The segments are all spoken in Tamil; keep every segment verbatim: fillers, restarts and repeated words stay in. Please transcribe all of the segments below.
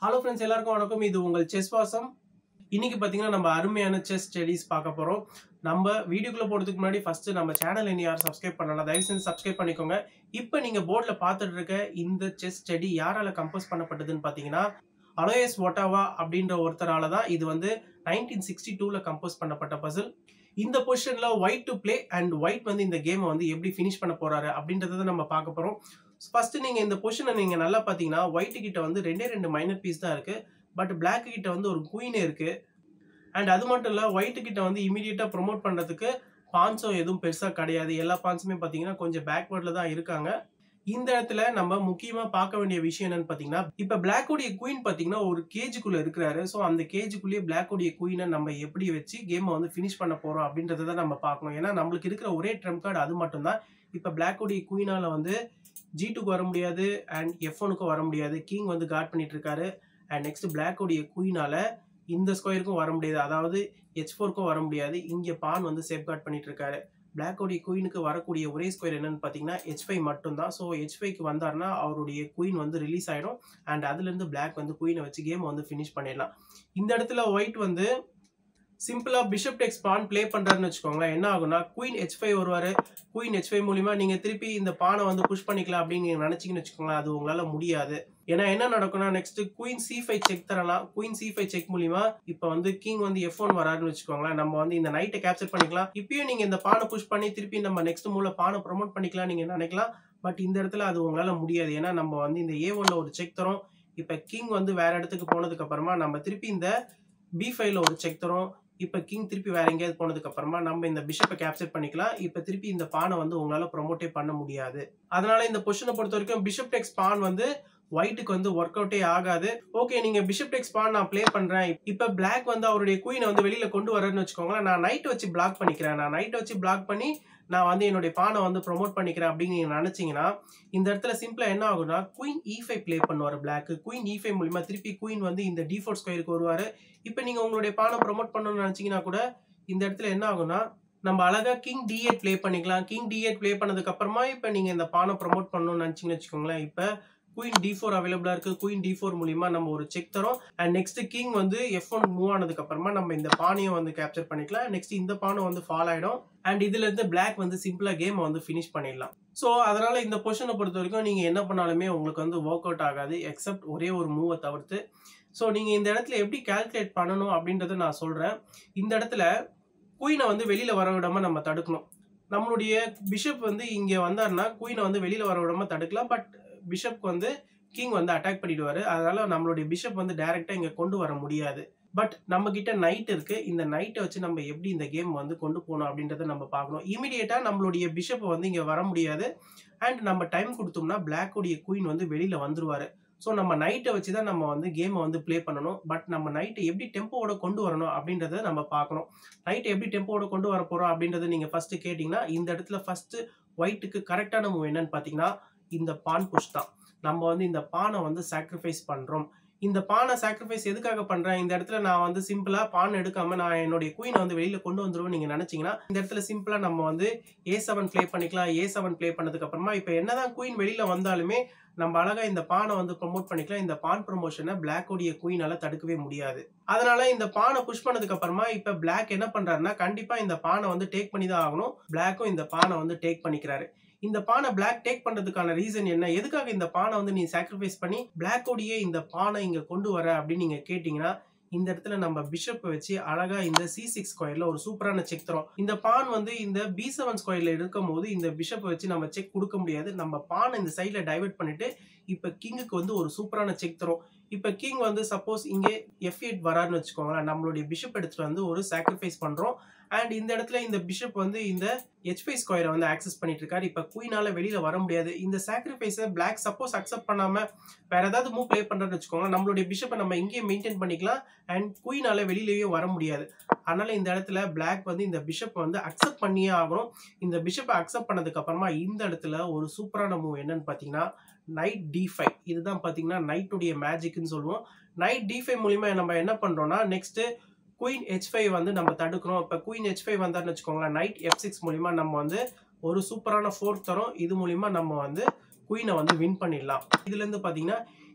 ஹலோ ஃப்ரெண்ட்ஸ், எல்லாருக்கும் வணக்கம். இது உங்கள் செஸ் வாசம். இன்னைக்கு பார்த்தீங்கன்னா நம்ம அருமையான செஸ் ஸ்டடீஸ் பார்க்க போகிறோம். நம்ம வீடியோக்குள்ளே போகிறதுக்கு முன்னாடி ஃபஸ்ட்டு நம்ம சேனல் இன்னும் யாரும் சப்ஸ்கிரைப் பண்ணலாம், தயவு செஞ்சு சப்ஸ்கிரைப் பண்ணிக்கோங்க. இப்போ நீங்கள் போர்டில் பார்த்துட்டு இருக்க இந்த செஸ் ஸ்டடி யாரால கம்போஸ் பண்ணப்பட்டதுன்னு பார்த்தீங்கன்னா அலோயஸ் ஒட்டாவா அப்படின்ற ஒருத்தரால தான். இது வந்து நைன்டீன் சிக்ஸ்டி டூவில் கம்போஸ் பண்ணப்பட்ட பசில். இந்த பொசிஷனில் white to play and white வந்து இந்த கேமை வந்து எப்படி ஃபினிஷ் பண்ண போகிறாரு அப்படின்றத நம்ம பார்க்க போகிறோம். ஃபர்ஸ்ட் நீங்கள் இந்த பொசிஷனை நீங்கள் நல்லா பார்த்தீங்கன்னா ஒயிட் கிட்ட வந்து ரெண்டே ரெண்டு மைனர் பீஸ் தான் இருக்குது. பட் பிளாக் கிட்ட வந்து ஒரு குயினே இருக்குது. அண்ட் அது மட்டும் இல்லை, ஒயிட் கிட்ட வந்து இமீடியட்டாக ப்ரொமோட் பண்ணுறதுக்கு பான்ஸும் எதுவும் பெருசாக கிடையாது. எல்லா பான்ஸுமே பார்த்தீங்கன்னா கொஞ்சம் பேக்வேர்டில் தான் இருக்காங்க. இந்த இடத்துல நம்ம முக்கியமாக பார்க்க வேண்டிய விஷயம் என்னன்னு பார்த்தீங்கன்னா, இப்போ பிளாக்கோடைய குயின் பார்த்தீங்கன்னா ஒரு கேஜுக்குள்ளே இருக்கிறாரு. ஸோ அந்த கேஜுக்குள்ளேயே பிளாக்கோடைய குயினை நம்ம எப்படி வச்சு கேமை வந்து ஃபினிஷ் பண்ண போகிறோம் அப்படின்றத தான் நம்ம பார்க்கணும். ஏன்னா நம்மளுக்கு இருக்கிற ஒரே ட்ரம்ப் கார்டு அது மட்டும்தான். இப்போ பிளாக்கோடைய குயினால் வந்து ஜி டூக்கு வர முடியாது அண்ட் எஃப் ஒனுக்கும் வர முடியாது. கிங் வந்து கார்ட் பண்ணிட்டு இருக்காரு. அண்ட் நெக்ஸ்ட் பிளாக்கோடைய குயினால இந்த ஸ்கொயருக்கும் வர முடியாது, அதாவது ஹெச் ஃபோருக்கும் வர முடியாது. இங்கே பான் வந்து சேஃப் கார்ட் பண்ணிட்டு இருக்காரு. பிளாக்கோடைய குயினுக்கு வரக்கூடிய ஒரே ஸ்கொயர் என்னன்னு பார்த்தீங்கன்னா ஹெச் ஃபைவ் மட்டும்தான். ஸோ ஹெச் ஃபைவ்க்கு வந்தாருன்னா அவருடைய குயின் வந்து ரிலீஸ் ஆகிடும். அண்ட் அதுலேருந்து பிளாக் வந்து குயினை வச்சு கேமை வந்து ஃபினிஷ் பண்ணிடலாம். இந்த இடத்துல ஒயிட் வந்து சிம்பிளா பிஷப் டெக்ஸ் பான் பிளே பண்றாருன்னு வச்சுக்கோங்களேன். என்ன ஆகும்னா குயின் ஹெச் ஃபைவ் வருவாரு. குயின் ஹெச் ஃபைவ் மூலியமா நீங்க திருப்பி இந்த பானை வந்து புஷ் பண்ணிக்கலாம் அப்படின்னு நீங்க நினைச்சீங்கன்னு வச்சுக்கோங்களேன். அது உங்களால முடியாது. ஏன்னா என்ன நடக்கும்னா next queen C five check தரலாம். குயின் சி ஃபைவ் செக் மூலியமா இப்போ வந்து கிங் வந்து எஃப் ஒன் வராருன்னு வச்சுக்கோங்களேன். நம்ம வந்து இந்த நைட்டை கேப்சர் பண்ணிக்கலாம். இப்பயும் நீங்க இந்த பானை புஷ் பண்ணி திருப்பி நம்ம நெக்ஸ்ட் மூல பானை ப்ரொமோட் பண்ணிக்கலாம் நீங்க நினைக்கலாம். பட் இந்த இடத்துல அது உங்களால முடியாது. ஏன்னா நம்ம வந்து இந்த ஏ ஒன்ல ஒரு செக் தரோம். இப்போ கிங் வந்து வேற இடத்துக்கு போனதுக்கு அப்புறமா நம்ம திருப்பி இந்த பி ஃபைவ்ல ஒரு செக் தரோம். இப்போ கிங் திருப்பி வேற எங்கேயாவது போனதுக்கு அப்புறமா நம்ம இந்த பிஷப்பை கேப்சர் பண்ணிக்கலாம். இப்போ திருப்பி இந்த பானை வந்து உங்களால ப்ரொமோட்டே பண்ண முடியாது. அதனால இந்த பொசிஷனை பொறுத்த வரைக்கும் பிஷப் டெக்ஸ் பான் வந்து ஒயிட்டுக்கு வந்து ஒர்க் அவுட்டே ஆகாது. ஓகே, நீங்க பிஷப் டெக்ஸ் பான் நான் பிளே பண்றேன். இப்போ பிளாக் வந்து அவருடைய குயினை வந்து வெளியில கொண்டு வரேன்னு வச்சுக்கோங்களேன். நான் நைட் வச்சு பிளாக் பண்ணிக்கிறேன். நான் நைட் வச்சு பிளாக் பண்ணி நான் வந்து என்னுடைய பானை வந்து ப்ரொமோட் பண்ணிக்கிறேன் அப்படின்னு நீங்க நினைச்சீங்கன்னா இந்த இடத்துல சிம்பிளா என்ன ஆகும்னா குயின் இ ஃபைவ் பிளே பண்ணுவார் பிளாக். குயின் இ ஃபைவ் மூலியமா திருப்பி குயின் வந்து இந்த டி ஃபோர் ஸ்கொயருக்கு வருவாரு. இப்போ நீங்க உங்களுடைய பானை ப்ரொமோட் பண்ணணும்னு நினைச்சீங்கன்னா கூட இந்த இடத்துல என்ன ஆகும்னா நம்ம அழகா கிங் டி எயிட் பிளே பண்ணிக்கலாம். கிங் டி எயிட் பிளே பண்ணதுக்கு அப்புறமா இப்போ நீங்க இந்த பானை ப்ரொமோட் பண்ணணும்னு நினைச்சீங்கன்னு வச்சுக்கோங்களேன். இப்போ குயின் டி ஃபோர் அவைலபிளா இருக்கு. குயின் டி ஃபோர் மூலியமா நம்ம ஒரு செக் தரோம். அண்ட் நெக்ஸ்ட் கிங் வந்து எஃப் ஒன் மூவ் ஆனதுக்கு அப்புறமா நம்ம இந்த பானையை வந்து கேப்சர் பண்ணிக்கலாம். நெக்ஸ்ட் இந்த பானை வந்து ஃபால் ஆயிடும். அண்ட் இதுல இருந்து பிளாக் வந்து சிம்பிளா கேம் வந்து ஃபினிஷ் பண்ணிடலாம். ஸோ அதனால இந்த பொசிஷனை பொறுத்த வரைக்கும் நீங்க என்ன பண்ணாலுமே உங்களுக்கு வந்து ஒர்க் அவுட் ஆகாது, எக்ஸப்ட் ஒரே ஒரு மூவை தவிர்த்து. ஸோ நீங்க இந்த இடத்துல எப்படி கால்குலேட் பண்ணணும் அப்படின்றத நான் சொல்றேன். இந்த இடத்துல குயினை வந்து வெளியில வர விடாம நம்ம தடுக்கணும். நம்மளுடைய பிஷப் வந்து இங்க வந்தாருன்னா குயினை வந்து வெளியில வர விடாம தடுக்கலாம். பட் பிஷப்க்கு வந்து கிங் வந்து அட்டாக் பண்ணிடுவாரு. அதனால நம்மளுடைய பிஷப் வந்து டைரக்டா இங்க கொண்டு வர முடியாது. பட் நம்ம கிட்ட நைட் இருக்கு. இந்த நைட்டை வச்சு நம்ம எப்படி இந்த கேம் வந்து கொண்டு போகணும் அப்படின்றத நம்ம பார்க்கணும். இமீடியட்டா நம்மளுடைய பிஷப் வந்து இங்க வர முடியாது. அண்ட் நம்ம டைம் கொடுத்தோம்னா பிளாக்கோடைய குயின் வந்து வெளியில வந்துருவாரு. ஸோ நம்ம நைட்டை வச்சு தான் நம்ம வந்து கேமை வந்து பிளே பண்ணணும். பட் நம்ம நைட்டை எப்படி டெம்போவோட கொண்டு வரணும் அப்படின்றத நம்ம பார்க்கணும். நைட்டை எப்படி டெம்போவோட கொண்டு வர போறோம் அப்படின்றத நீங்க ஃபர்ஸ்ட் கேட்டீங்கன்னா இந்த இடத்துல ஃபர்ஸ்ட் ஒயிட்டுக்கு கரெக்டான மூவ் என்னன்னு பார்த்தீங்கன்னா இந்த பான் புஷ் தான். நம்ம வந்து இந்த பானை வந்து சாக்ரிஃபைஸ் பண்றோம். இந்த பானை சாக்ரிஃபைஸ் எதுக்காக பண்றேன்? இந்த இடத்துல நான் வந்து சிம்பிளா பான் எடுக்காம நான் என்னுடைய குயினை வந்து வெளியில கொண்டு வந்துருவேன் நீங்க நினைச்சீங்கன்னா இந்த இடத்துல சிம்பிளா நம்ம வந்து ஏ செவன் பிளே பண்ணிக்கலாம். ஏ செவன் பிளே பண்ணதுக்கு அப்புறமா இப்போ என்னதான் குயின் வெளியில வந்தாலுமே நம்ம அழகா இந்த பானை வந்து ப்ரொமோட் பண்ணிக்கலாம். இந்த பான் ப்ரொமோஷனை பிளாக்கோடைய குயினால தடுக்கவே முடியாது. அதனால இந்த பானை புஷ் பண்ணதுக்கு அப்புறமா இப்ப பிளாக் என்ன பண்றாருன்னா கண்டிப்பா இந்த பானை வந்து டேக் பண்ணி தான் ஆகணும். பிளாக்கும் இந்த பானை வந்து டேக் பண்ணிக்கிறாரு. இந்த பானை பிளாக் டேக் பண்றதுக்கான ரீசன் என்ன? எதுக்காக இந்த பானை வந்து நீ சாக்ரிஃபைஸ் பண்ணி பிளாக்கோடைய இந்த பானை இங்க கொண்டு வர அப்படின்னு நீங்க கேட்டீங்கன்னா இந்த இடத்துல நம்ம பிஷப் வச்சு அழகா இந்த சி சிக்ஸ் ஸ்கொயர்ல ஒரு சூப்பரான செக் தரோம். இந்த பான் வந்து இந்த பி செவன் ஸ்கொயர்ல இருக்கும் போது இந்த பிஷப் வச்சு நம்ம செக் கொடுக்க முடியாது. நம்ம பானை இந்த சைட்ல டைவர்ட் பண்ணிட்டு இப்ப கிங்குக்கு வந்து ஒரு சூப்பரான செக் தரோம். இப்ப கிங் வந்து சப்போஸ் இங்கே எஃப் எயிட் வராருன்னு வச்சுக்கோங்களேன். நம்மளுடைய பிஷப் எடுத்துட்டு வந்து ஒரு சாக்ரிஃபைஸ் பண்றோம். அண்ட் இந்த இடத்துல இந்த பிஷப் வந்து இந்த ஹெச் ஃபைவ் ஸ்கொயரை வந்து ஆக்சஸ் பண்ணிட்டு இருக்காரு. இப்ப குயினால வெளியில வர முடியாது. இந்த சாக்ரிஃபைஸை பிளாக் சப்போஸ் அக்செப்ட் பண்ணாம வேற ஏதாவது மூவ் பிளே பண்றோம்னு வச்சுக்கோங்களேன். நம்மளுடைய பிஷப்பை நம்ம இங்கேயே மெயின்டைன் பண்ணிக்கலாம். அண்ட் குயினால வெளியிலேயே வர முடியாது. அதனால இந்த இடத்துல பிளாக் வந்து இந்த பிஷப் வந்து அக்செப்ட் பண்ணியே ஆகணும். இந்த பிஷப்பை அக்செப்ட் பண்ணதுக்கு அப்புறமா இந்த இடத்துல ஒரு சூப்பரான மூவ் என்னன்னு பாத்தீங்கன்னா நைட் டி ஃபைவ். இதுதான் பாத்தீங்கன்னா நைட்டுடைய மேஜிக்னு சொல்லுவோம். நைட் டி ஃபைவ் மூலியமா நம்ம என்ன பண்றோம்னா நெக்ஸ்ட் குயின் ஹெச் ஃபைவ் வந்து நம்ம தடுக்கிறோம். இப்போ குயின் ஹெச் ஃபைவ் வந்தாருன்னு வச்சுக்கோங்களேன். நைட் எஃப் சிக்ஸ் மூலியமா நம்ம வந்து ஒரு சூப்பரான ஃபோர்க் தரோம். இது மூலியமா நம்ம வந்து குயினை வந்து வின் பண்ணிடலாம். இதுல இருந்து பாத்தீங்கன்னா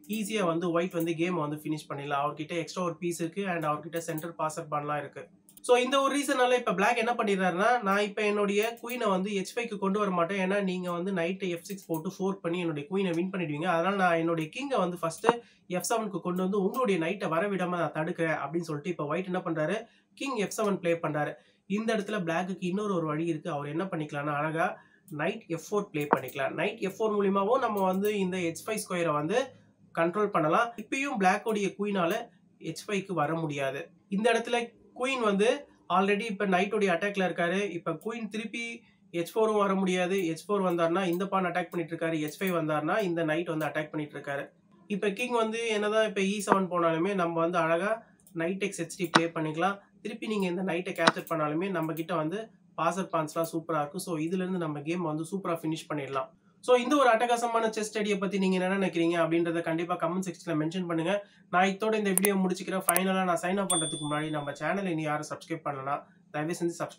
ஈஸியா வந்து ஒயிட் வந்து கேம் வந்து ஃபினிஷ் பண்ணிடலாம். அவர்கிட்ட எக்ஸ்ட்ரா ஒரு பீஸ் இருக்கு அண்ட் அவர்கிட்ட சென்டர் பாசர் பான்லாம் இருக்கு. ஸோ இந்த ஒரு ரீசனால இப்போ பிளாக் என்ன பண்ணிடுறாருன்னா, நான் இப்போ என்னுடைய குயினை வந்து ஹெச் ஃபைவ்க்கு கொண்டு வர மாட்டேன். ஏன்னா நீங்கள் வந்து நைட்டு எஃப் சிக்ஸ் போட்டு ஃபோர் பண்ணி என்னுடைய குயினை வின் பண்ணிடுவீங்க. அதனால நான் என்னுடைய கிங்கை வந்து ஃபர்ஸ்ட்டு எஃப் செவனுக்கு கொண்டு வந்து உங்களுடைய நைட்டை வர விடாம நான் தடுக்கிறேன் அப்படின்னு சொல்லிட்டு இப்போ ஒயிட் என்ன பண்றாரு, கிங் எஃப் செவன் ப்ளே பண்றாரு. இந்த இடத்துல பிளாக்குக்கு இன்னொரு ஒரு வழி இருக்கு. அவர் என்ன பண்ணிக்கலாம்னா அழகா நைட் எஃப் ஃபோர் ப்ளே பண்ணிக்கலாம். நைட் எஃப் ஃபோர் மூலியமாவும் நம்ம வந்து இந்த ஹெச் ஃபைவ் ஸ்கொயரை வந்து கண்ட்ரோல் பண்ணலாம். இப்பயும் பிளாக்கோடைய குயினால ஹெச் ஃபைவ்க்கு வர முடியாது. இந்த இடத்துல குயின் வந்து ஆல்ரெடி இப்போ நைட்டோடைய அட்டாக்ல இருக்காரு. இப்போ குயின் திருப்பி ஹெச் ஃபோரும் வர முடியாது. ஹெச் ஃபோர் வந்தார்னா இந்த பான் அட்டாக் பண்ணிட்டு இருக்காரு. ஹெச் ஃபைவ் வந்தார்னா இந்த நைட் வந்து அட்டாக் பண்ணிட்டு இருக்காரு. இப்போ கிங் வந்து என்னதான் இப்போ இ செவன் போனாலுமே நம்ம வந்து அழகா நைட் எக்ஸ் ஹெச்டி ப்ளே பண்ணிக்கலாம். திருப்பி நீங்க இந்த நைட்டை கேப்சர் பண்ணாலுமே நம்ம கிட்ட வந்து பாசர் பான்ஸ்லாம் சூப்பரா இருக்கும். ஸோ இதுல இருந்து நம்ம கேம் வந்து சூப்பரா ஃபினிஷ் பண்ணிடலாம். ஸோ இந்த ஒரு அட்டகாசமான செஸ் ஸ்டடியை பத்தி நீங்க என்ன நினைக்கிறீங்க அப்படின்றத கண்டிப்பா கமெண்ட் செக்ஷன்ல மென்ஷன் பண்ணுங்க. நான் இதோட இந்த வீடியோ முடிச்சுக்கிறேன். ஃபைனலா நான் சைன் அப் பண்றதுக்கு முன்னாடி நம்ம சேனல் இனி யாரும் சப்ஸ்கிரைப் பண்ணலனா தயவு செஞ்சு சப்ஸ்கிரைப்